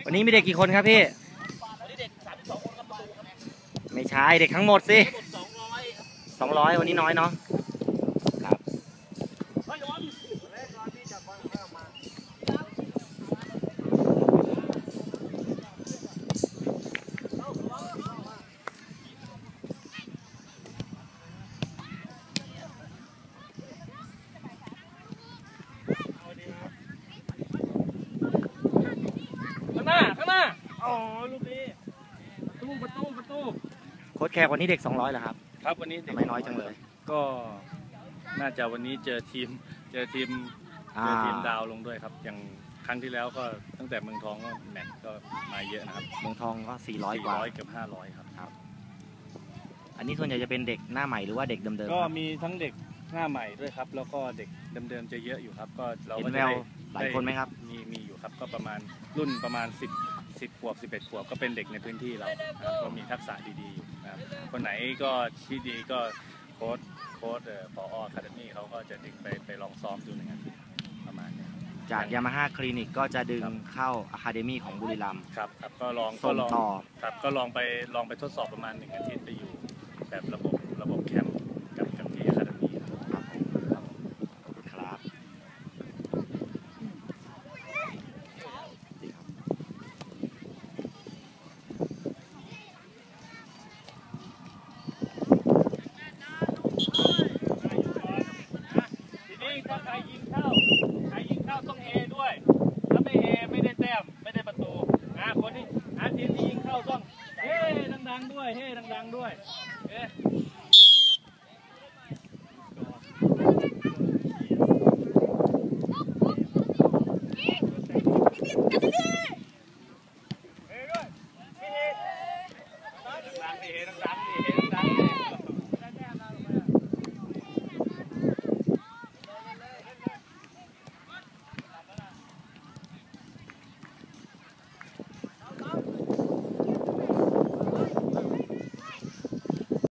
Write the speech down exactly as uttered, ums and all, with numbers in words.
วันนี้มีเด็กกี่คนครับพี่วันนี้เด็กสามสิบสองคนครับไม่ใช่เด็กทั้งหมดสิสองร้อยสองร้อยวันนี้น้อยเนาะครับข้างหน้าข้างหน้าอ๋อลูกนี้ประตูประตูประตูโค้ชแขกวันนี้เด็กสองร้อยเหรอครับครับวันนี้ทำไมน้อยจังเลยก็น่าจะวันนี้เจอทีมเจอทีมเจอทีมดาวลงด้วยครับอย่างครั้งที่แล้วก็ตั้งแต่เมืองทองก็แมตช์ก็มาเยอะนะครับเมืองทองก็สี่ร้อยกว่าเกือบห้าร้อยครับครับอันนี้ส่วนใหญ่จะเป็นเด็กหน้าใหม่หรือว่าเด็กเดิมๆก็มีทั้งเด็กหน้าใหม่ด้วยครับแล้วก็เด็กเดิมๆจะเยอะอยู่ครับก็เราก็ได้หลายคนไหมครับมีมีอยู่ครับก็ประมาณรุ่นประมาณสิบสิบขวบสิบเอ็ดขวบก็เป็นเด็กในพื้นที่เราก็มีทักษะดีๆนะครับคนไหนก็ที่ดีก็โค้ชโค้ชเอ่อผอ.อะคาเดมี่เขาก็จะดึงไปไปลองซ้อมดูหนึ่งอาทิตย์ประมาณนี้จากยามาฮ่าคลินิกก็จะดึงเข้าอะคาเดมี่ของบุรีรัมย์ครับครับก็ลองก็ลองต่อครับก็ลองไปลองไปทดสอบประมาณหนึ่งอาทิตย์ไปอยู่แบบระบบระบบแคมป์กับกับที่อะคาเดมี่ครับครับถ้าใครยิงเข้าใครยิงเข้าต้องเฮด้วยถ้าไม่เฮไม่ได้แต้มไม่ได้ประตูนะคนที่อาทีมที่ยิงเข้าต้องเฮ้ดังๆด้วยเฮ้ดังๆด้วยเฮ้